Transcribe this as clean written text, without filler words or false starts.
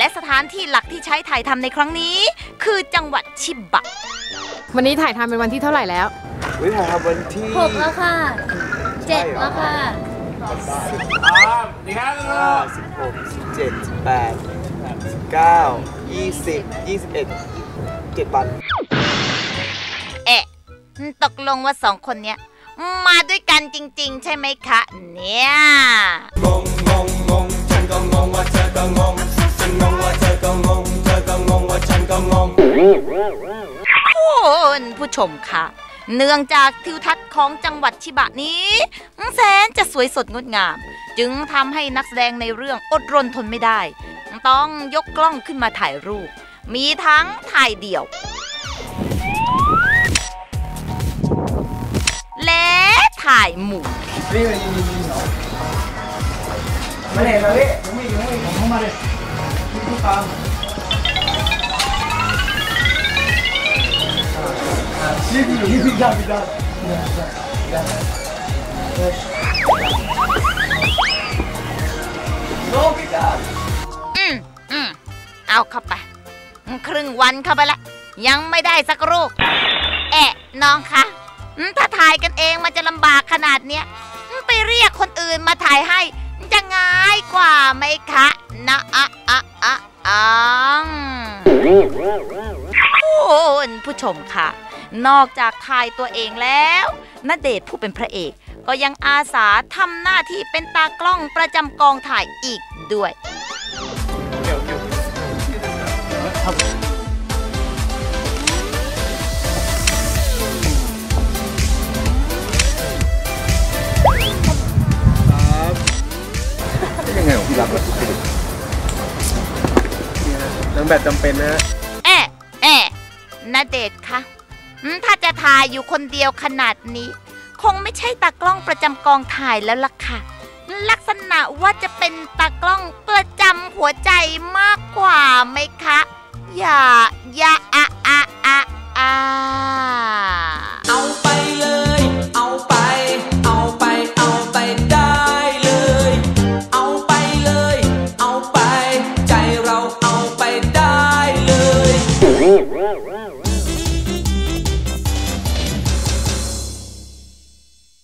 และสถานที่หลักที่ใช้ถ่ายทำในครั้งนี้คือจังหวัดชิบะวันนี้ถ่ายทำเป็นวันที่เท่าไหร่แล้ววันนี้ถ่ายทำวันที่ 6แล้วค่ะ7แล้วค่ะ 16 17 18 19 20 21 7 วันตกลงว่า2 คนเนี้ยมาด้วยกันจริงๆใช่ไหมคะเนี่ยงงฉันก็งงว่าเธอก็งงฉันงงว่าเธอก็งงเธอก็งงว่าฉันก็งงคุณผู้ชมค่ะเนื่องจากทิวทัศน์ของจังหวัดชิบะนี้แสนจะสวยสดงดงามจึงทำให้นักแสดงในเรื่องอดรนทนไม่ได้ต้องยกกล้องขึ้นมาถ่ายรูปมีทั้งถ่ายเดี่ยวและถ่ายหมู่มาไหนมาพี่ยังไม่เข้ามาเลยพี่ตามนี่พี่ได้โน้พี่ได้เอาเข้าไปครึ่งวันเข้าไปละยังไม่ได้สักรูปน้องคะถ้าถ่ายกันเองมันจะลำบากขนาดเนี้ยไปเรียกคนอื่นมาถ่ายให้จะง่ายกว่าไหมคะนะคุณผู้ชมค่ะนอกจากถ่ายตัวเองแล้วณเดชน์ผู้เป็นพระเอกก็ยังอาสาทำหน้าที่เป็นตากล้องประจำกองถ่ายอีกด้วยยังไงของพี่รักล่ะนางแบบจำเป็นนะณเดชน์คะถ้าจะถ่ายอยู่คนเดียวขนาดนี้คงไม่ใช่ตากล้องประจำกองถ่ายแล้วล่ะค่ะลักษณะว่าจะเป็นตากล้องประจำหัวใจมากกว่าไหมคะอย่า